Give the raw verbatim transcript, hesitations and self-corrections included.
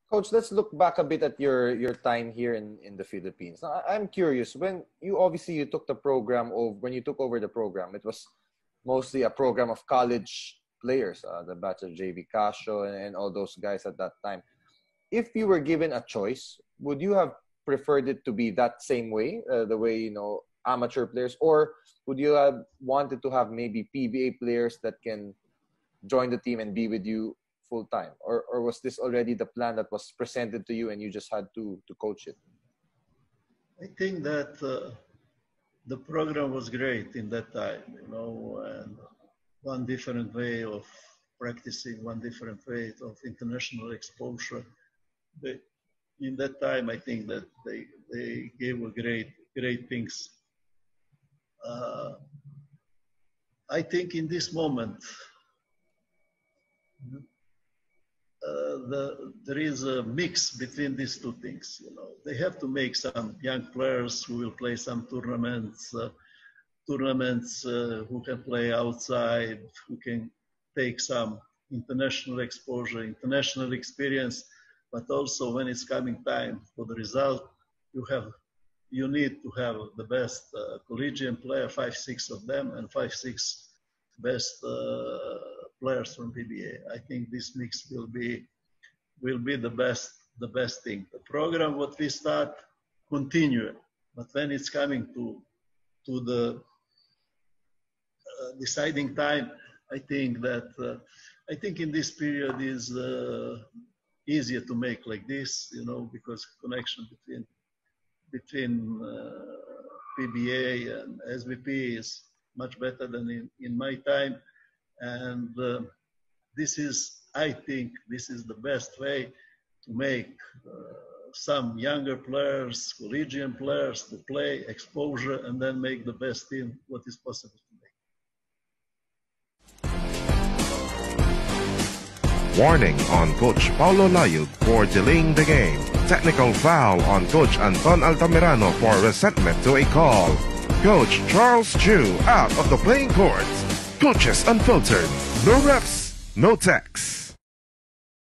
Coach, let's look back a bit at your your time here in in the Philippines. Now, I- I'm curious, when you obviously you took the program of when you took over the program, it was mostly a program of college players, uh, the batch of J V Casio and, and all those guys at that time. If you were given a choice, would you have preferred it to be that same way, uh, the way, you know, amateur players, or would you have wanted to have maybe P B A players that can join the team and be with you full time, or or was this already the plan that was presented to you and you just had to to coach it? I think that uh, the program was great in that time, you know, and one different way of practicing, one different way of international exposure. They, in that time, I think that they they gave a great great things. Uh, I think in this moment, uh, the, there is a mix between these two things. You know, they have to make some young players who will play some tournaments, uh, tournaments uh, who can play outside, who can take some international exposure, international experience. But also, when it's coming time for the result, you have you need to have the best uh, collegiate player, five, six of them, and five, six best uh, players from P B A. I think this mix will be will be the best the best thing. The program what we start continue, but when it's coming to to the uh, deciding time, I think that uh, I think in this period is uh, easier to make like this, you know, because connection between between uh, P B A and S V P is much better than in, in my time. And uh, this is, I think, this is the best way to make uh, some younger players, collegiate players to play, exposure, and then make the best team what is possible to make. Warning on Coach Paulo Layug for delaying the game. Technical foul on Coach Anton Altamirano for resentment to a call. Coach Charles Chu out of the playing court. Coaches Unfiltered. No refs, no techs.